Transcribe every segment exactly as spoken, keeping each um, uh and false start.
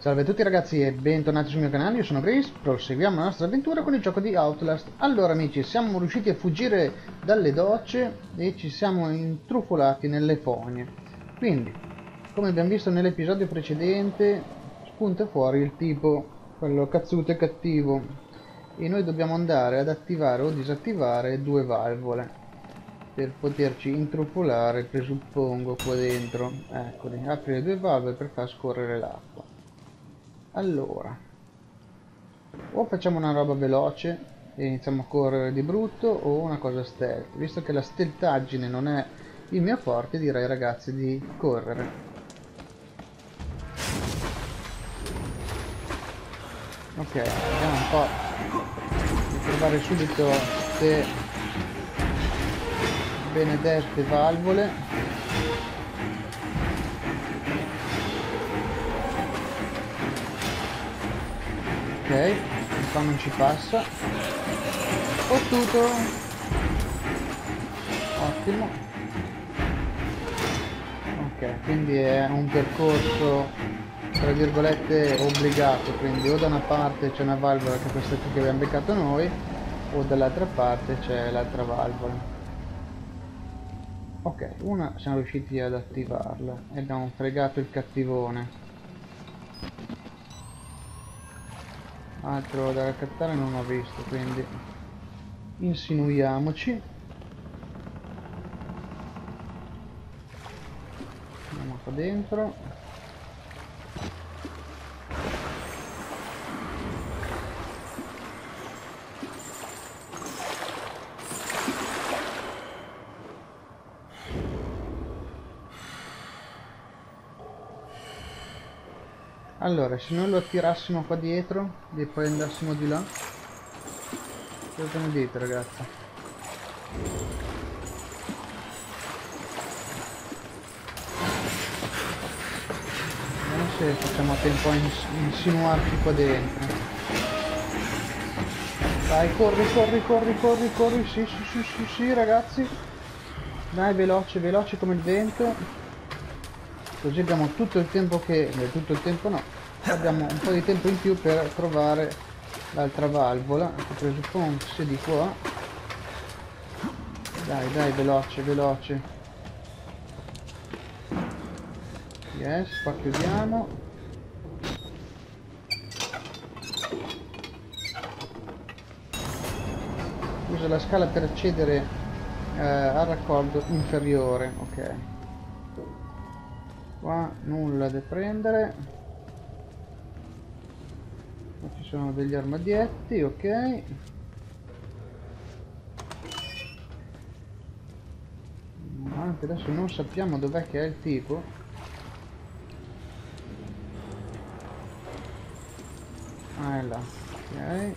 Salve a tutti ragazzi e bentornati sul mio canale, io sono Grace, proseguiamo la nostra avventura con il gioco di Outlast. Allora amici, siamo riusciti a fuggire dalle docce e ci siamo intrufolati nelle fogne. Quindi, come abbiamo visto nell'episodio precedente, spunta fuori il tipo, quello cazzuto e cattivo. E noi dobbiamo andare ad attivare o disattivare due valvole per poterci intrufolare, presuppongo, qua dentro. Eccoli, apri le due valvole per far scorrere l'acqua. Allora, o facciamo una roba veloce e iniziamo a correre di brutto, o una cosa stealth. Visto che la stealthaggine non è il mio forte, direi ragazzi di correre. Ok, vediamo un po' di provare subito queste benedette valvole. Ok, qua non ci passa. Fottuto. Ottimo. Ok, quindi è un percorso tra virgolette obbligato, quindi o da una parte c'è una valvola che è questa qui che abbiamo beccato noi, o dall'altra parte c'è l'altra valvola. Ok, una siamo riusciti ad attivarla e abbiamo fregato il cattivone. Altro da raccattare non ho visto, quindi insinuiamoci. Andiamo qua dentro. Allora, se noi lo attirassimo qua dietro e poi andassimo di là, cosa ne dite ragazzi? Vediamo se facciamo tempo a ins insinuarci qua dentro. Dai, corri, corri, corri, corri, corri, sì, sì, sì, sì, sì ragazzi. Dai, veloce, veloce come il vento. Così abbiamo tutto il tempo che... Beh, tutto il tempo no. Abbiamo un po' di tempo in più per trovare l'altra valvola, che presuppongo sia di qua. Dai, dai, veloce, veloce. Yes, qua chiudiamo. Usa la scala per accedere eh, al raccordo inferiore, ok. Qua nulla da prendere. Qua ci sono degli armadietti, ok. Anche adesso non sappiamo dov'è che è il tipo. Ah, è là, ok.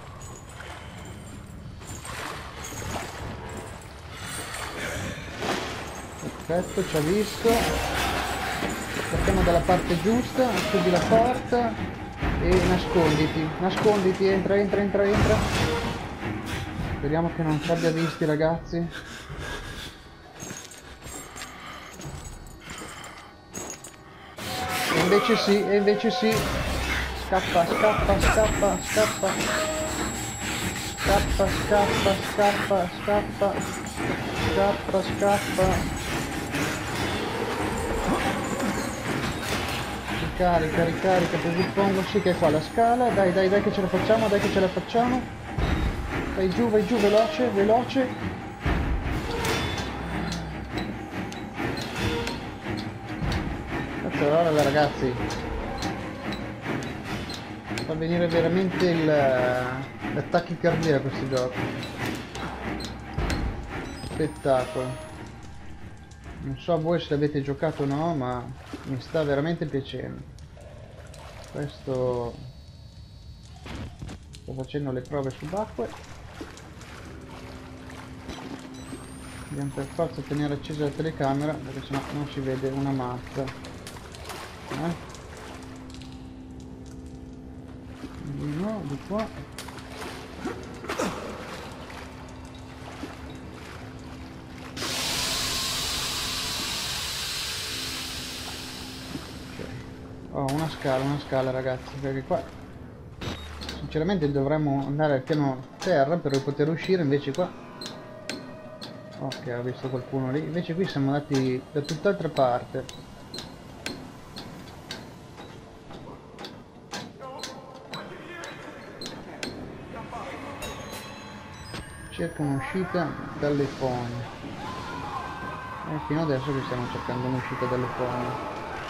Perfetto, ci ha visto. Partiamo dalla parte giusta, chiudi la porta e nasconditi, nasconditi, entra, entra, entra, entra. Speriamo che non ci abbia visti ragazzi. E invece sì, e invece sì. Scappa, scappa, scappa, scappa. Scappa, scappa, scappa, scappa. Scappa, scappa. Ricarica, ricarica, presuppongo sì che è qua la scala. Dai, dai, dai che ce la facciamo, dai che ce la facciamo. Vai giù, vai giù, veloce, veloce. Allora ragazzi, fa venire veramente il l'attacchi cardia questo gioco. Spettacolo. Non so voi se l'avete giocato o no, ma mi sta veramente piacendo. Questo... Sto facendo le prove subacquee. Dobbiamo per forza tenere accesa la telecamera, perché sennò non si vede una mazza. Eh? Di no, di qua. Oh, una scala, una scala ragazzi, perché qua sinceramente dovremmo andare al piano terra per poter uscire, invece qua... Ok, ho visto qualcuno lì, invece qui siamo andati da tutt'altra parte. Cerca un'uscita dalle fogne. E fino adesso che stiamo cercando un'uscita dalle fogne.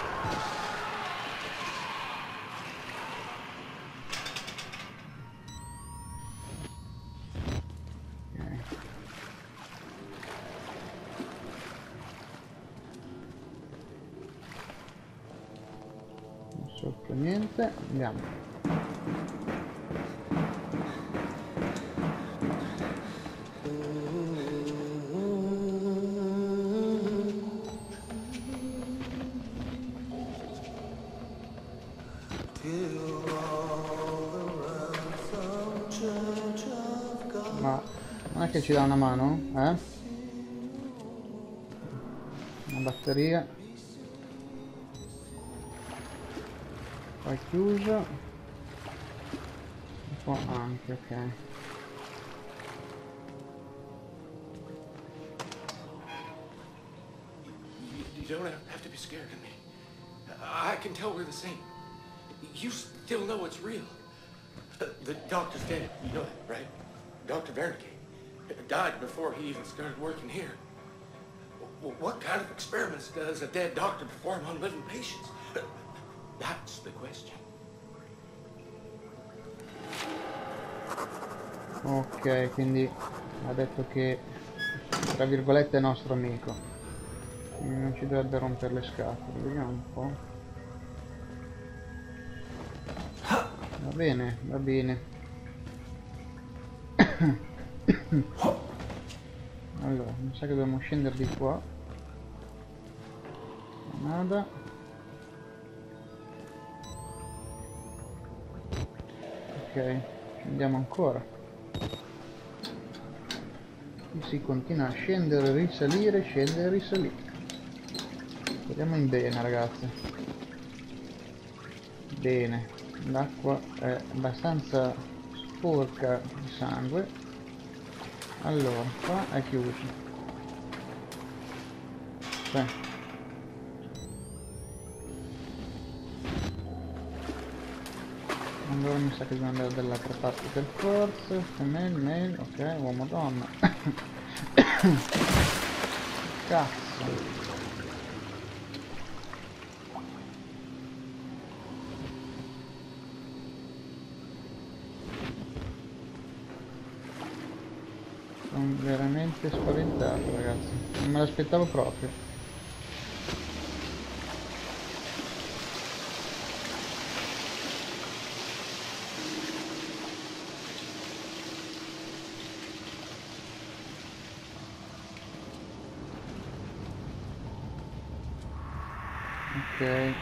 Sotto niente, andiamo. Ma non è che ci dà una mano? Eh? Una batteria. Poi chiuso. Un po' anche, ok. You don't have to be scared of me. I can tell we're the same. You still know it's real. The doctor's dead, you know that, right? Doctor Wernicke died before he even started working here. What kind of experiments does a dead doctor perform on living patients? That's the question. Ok, quindi ha detto che tra virgolette è nostro amico, quindi non ci dovrebbe rompere le scatole. Vediamo un po'. Va bene, va bene. Allora, mi sa che dobbiamo scendere di qua. Nada. Ok, scendiamo ancora. Qui si continua a scendere, risalire, scendere, risalire. Speriamo in bene, ragazzi. Bene, l'acqua è abbastanza sporca di sangue. Allora, qua è chiuso. Beh. Allora mi sa che devo andare dall'altra parte per forza. Mail, mail, ok, uomo donna. Cazzo. Sono veramente spaventato, ragazzi. Non me l'aspettavo proprio. Ok.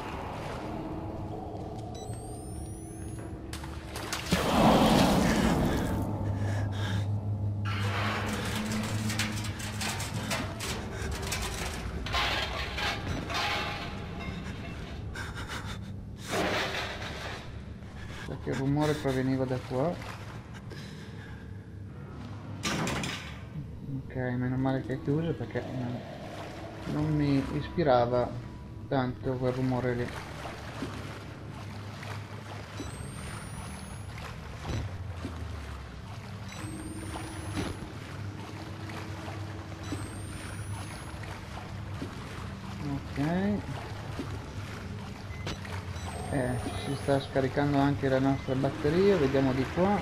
Perché il rumore proveniva da qua. Ok, meno male che è chiuso perché non mi ispirava tanto quel rumore lì. Ok. Eh, si sta scaricando anche la nostra batteria, vediamo di qua.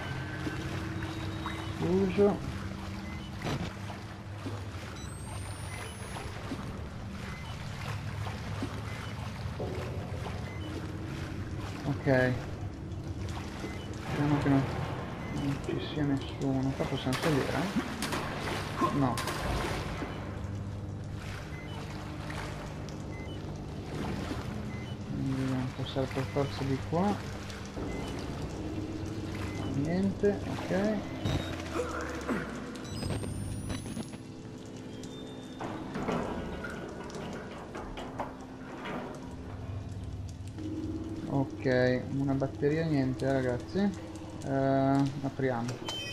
Uso. Ok. Speriamo che non, non ci sia nessuno. Qua possiamo salire, eh? No. Dobbiamo passare per forza di qua. Niente, ok. Ok, una batteria niente ragazzi. Uh, apriamo.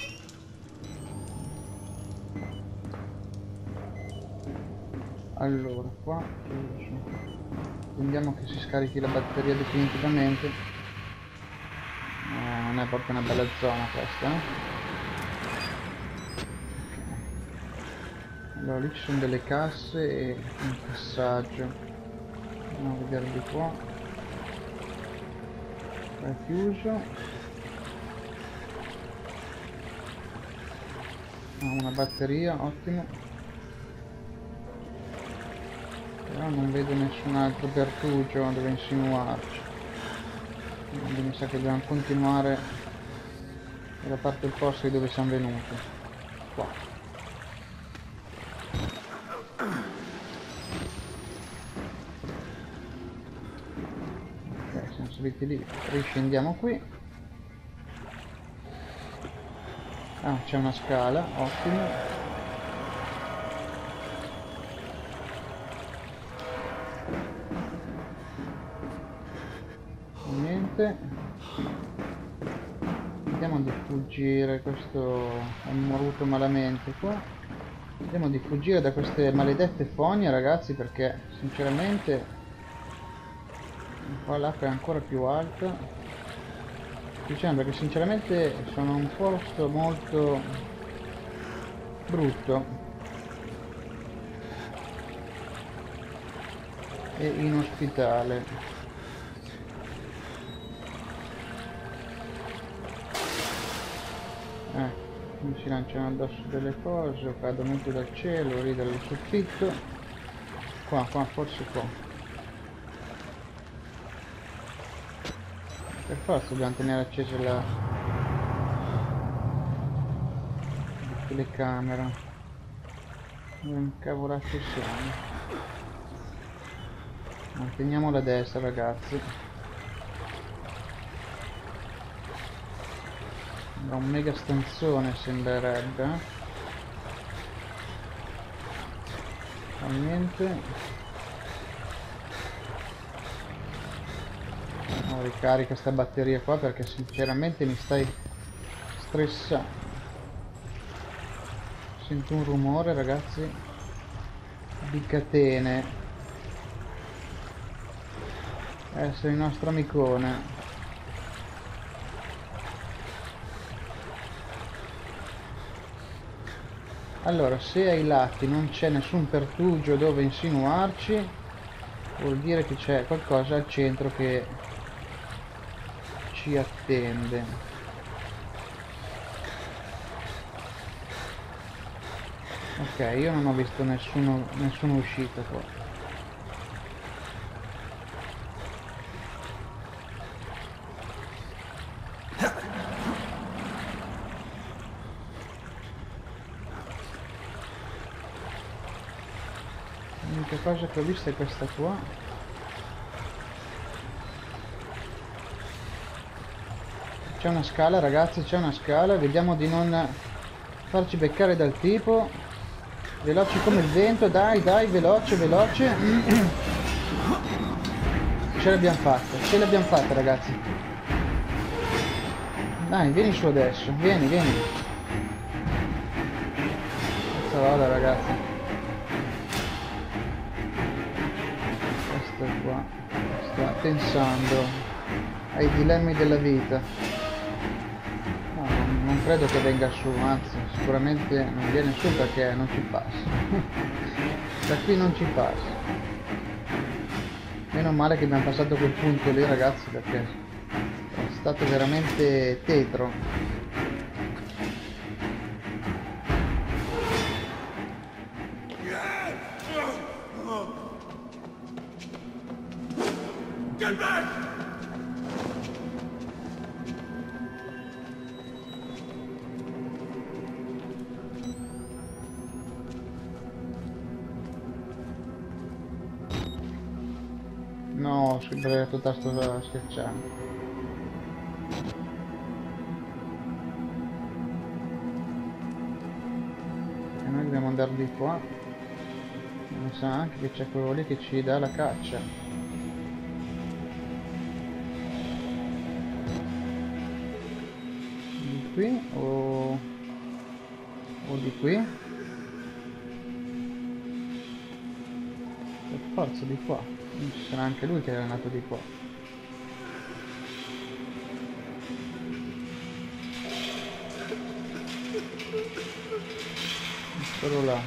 Allora, qua attendiamo che si scarichi la batteria definitivamente. Eh, non è proprio una bella zona questa, eh? Okay. Allora, lì ci sono delle casse e un passaggio. Andiamo a vedere di qua. È chiuso. Ah, una batteria, ottimo. Però non vedo nessun altro pertugio dove insinuarci, quindi mi sa che dobbiamo continuare dalla parte opposta di dove siamo venuti, qua. Ok, siamo saliti lì, riscendiamo qui. Ah, c'è una scala, ottimo. Vediamo di fuggire, questo è morto malamente qua. Vediamo di fuggire da queste maledette fogne ragazzi, perché sinceramente qua l'acqua è ancora più alta. Diciamo perché sinceramente sono un posto molto brutto e inospitale. Eh, mi si lanciano addosso delle cose, o cadono giù dal cielo, lì dal soffitto. Qua, qua, forse qua. Per forza dobbiamo tenere accesa la telecamera. Non cavolaccio siamo. Manteniamo la destra ragazzi. Un mega stanzone sembrerebbe. Realmente oh, ricarica sta batteria qua perché sinceramente mi stai stressando. Sento un rumore ragazzi di catene. Essere il nostro amicone. Allora, se ai lati non c'è nessun pertugio dove insinuarci, vuol dire che c'è qualcosa al centro che ci attende. Ok, io non ho visto nessuno, nessuna uscita qua. L'unica cosa che ho visto è questa qua. C'è una scala ragazzi, c'è una scala, vediamo di non farci beccare dal tipo. Veloci come il vento, dai dai, veloce, veloce. Ce l'abbiamo fatta, ce l'abbiamo fatta ragazzi. Dai, vieni su adesso, vieni, vieni. Questa vada ragazzi. Qua sta pensando ai dilemmi della vita. No, non, non credo che venga su, anzi sicuramente non viene su perché non ci passa. Da qui non ci passa. Meno male che abbiamo passato quel punto lì ragazzi, perché è stato veramente tetro. Get back! No, ho schiacciato il tasto da schiacciare. E noi dobbiamo andare di qua. Mi sa anche che c'è quello lì che ci dà la caccia. qui o, o di qui? Per forza di qua. Ci sarà anche lui che era nato di qua. Eccolo là.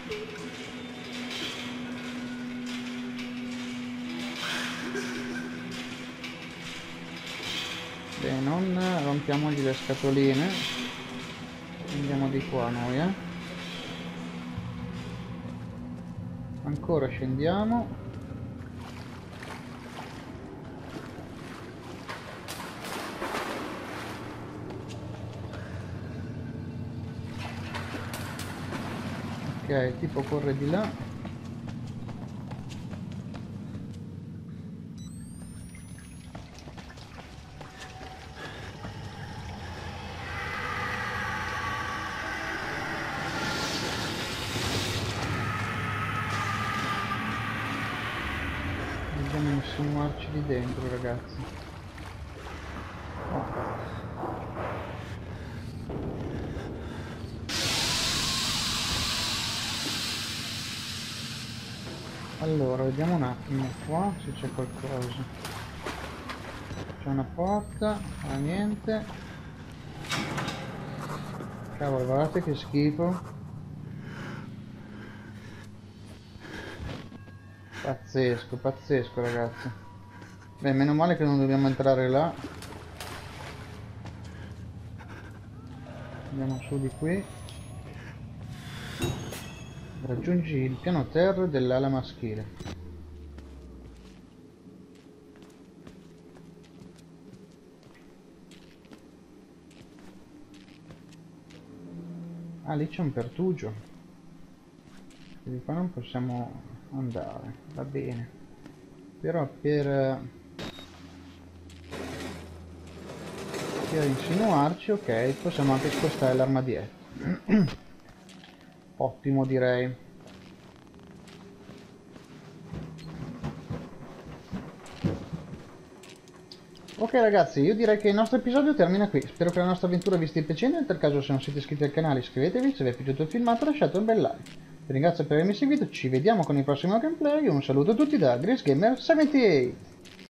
Beh, non rompiamogli le scatoline. Andiamo di qua noi, eh. Ancora scendiamo. Ok, tipo corre di là. Dobbiamo insinuarci di dentro, ragazzi. Oh. Allora, vediamo un attimo qua se c'è qualcosa. C'è una porta, ma niente. Cavolo, guardate che schifo. Pazzesco, pazzesco, ragazzi. Beh, meno male che non dobbiamo entrare là. Andiamo su di qui. Raggiungi il piano terra dell'ala maschile. Ah, lì c'è un pertugio. Quindi qua non possiamo andare. Va bene. Però per... per insinuarci, ok, possiamo anche spostare l'arma dietro. Ottimo, direi. Ok ragazzi, io direi che il nostro episodio termina qui. Spero che la nostra avventura vi stia piacendo. Nel caso, se non siete iscritti al canale, iscrivetevi. Se vi è piaciuto il filmato, lasciate un bel like. Vi ringrazio per avermi seguito. Ci vediamo con il prossimo gameplay. Un saluto a tutti da GreaseGamer settantotto.